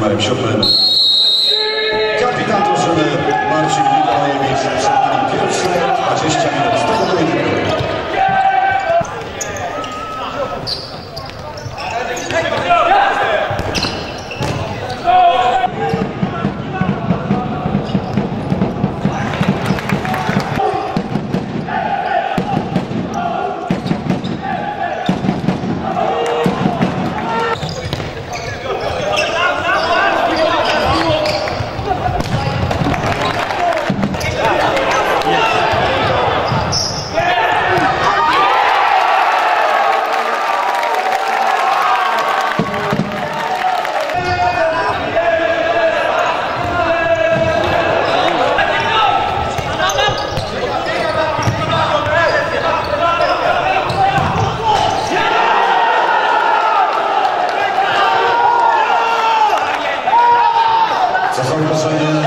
numerem 7. Kapitan drużyny Marcin Mikołajewicz. Przed nami pierwsze 20 minut z tego pojedynku. Za zagrożenie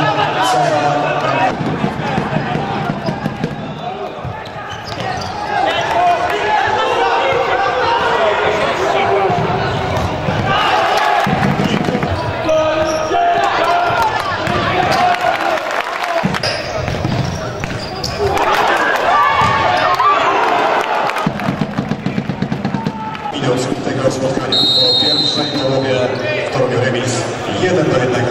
minut tego spotkania po pierwszej połowie w Toruniu remis 1-1.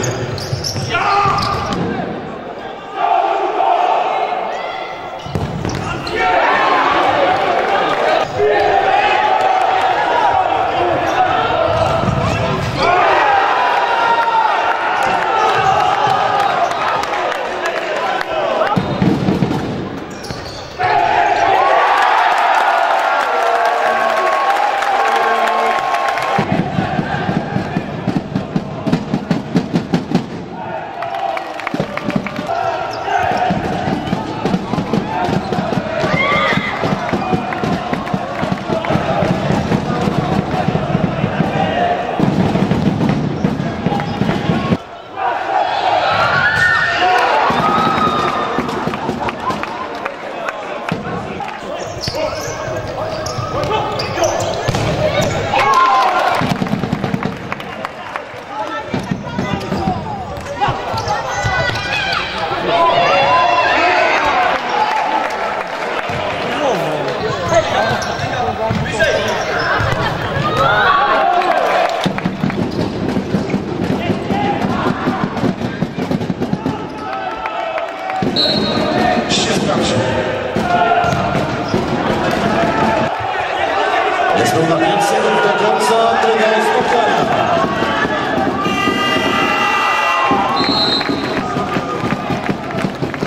Jest równa 5 sekund do końca tego spotkania.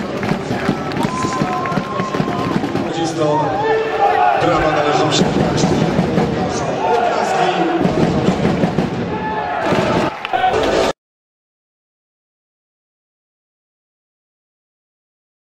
Brawa należą się